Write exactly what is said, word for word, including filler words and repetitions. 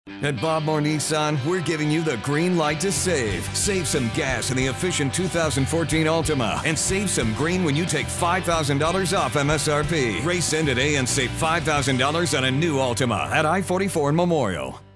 At Bob Moore Nissan, we're giving you the green light to save. Save some gas in the efficient two thousand fourteen Altima and save some green when you take five thousand dollars off M S R P. Race in today and save five thousand dollars on a new Altima at I forty-four Memorial.